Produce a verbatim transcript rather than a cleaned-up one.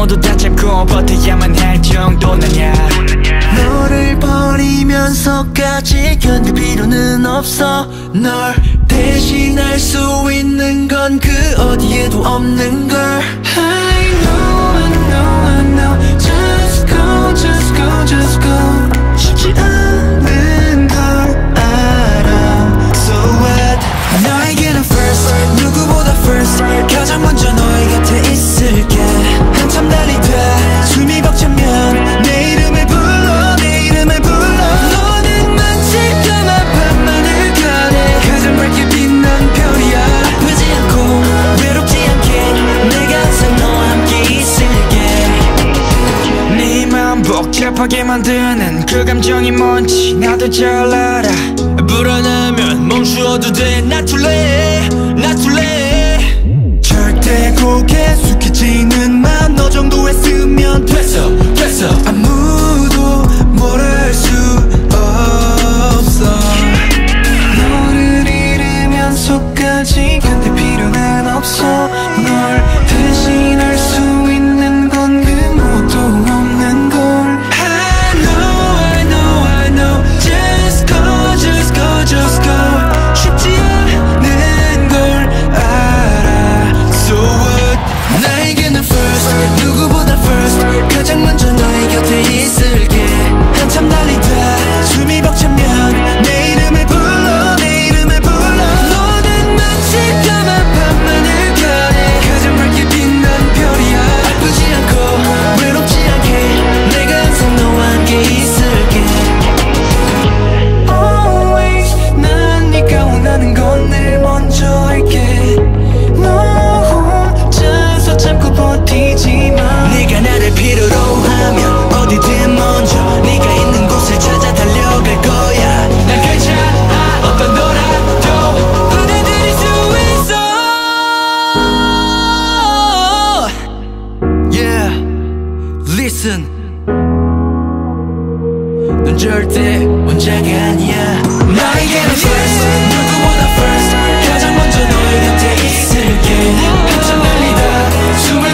모두 다 참고 버텨야만 할 정도느냐. 너를 버리면서까지 견딜 필요는 없어. 널 대신할 수 있는 건 그 어디에도 없는 걸. I know, I know, I know. Just go, just go, just go. 쉽지 않은 걸 알아. So what? 너에게는 first, 누구보다 first. 가장 먼저 너의 곁에 있을게. 한참 달리다 숨이 벅차면 내 이름을 불러, 내 이름을 불러. 너는 마치 까만 밤하늘 가네. 가장 밝게 빛난 별이야. 아프지 않고 외롭지 않게 내가 항상 너와 함께 있을게. 네 마음 복잡하게 만드는 그 감정이 뭔지 나도 잘 알아. 불안하면 멈추어도 돼. 놔둘래, 놔둘래. 절대 고개 숙이지는 마. 너 정도 했으면 됐어, 됐어. 아무도 모를 수 없어. 너를 잃으면서까지 견딜 필요는 없어. 널 대신할 수 있는 건 그 무엇도 없는 걸. I know, I know, I know. Just go, just go, just go. 쉽지 않은 걸 알아. So what? 나에게는 first, 누구보다 first. 가장 먼저 너의 곁에 있을게. 한참 달리다 숨이 벅차면 내 이름을 불러, 내 이름을 불러. 너는 마치 까만 밤하늘 가네. 가장 밝게 빛난 별이야. 아프지 않고 외롭지 않게 내가 항상 너와 함께 있을게. Always 난 네가 원하는 건 늘 먼저 할게. 너 혼자서 참고 버티지 마. 네가 나를 필요로 하면 어디든 먼저 네가 있는 곳을 찾아 달려갈 거야. 난 괜찮아 어떤 너라도 받아들일 수 있어. Yeah, listen. 넌 절대 혼자가 아니야. 나에게는 first, 누구보다 first. 가장 먼저 너의 곁에 있을게. 한참 달리다 숨을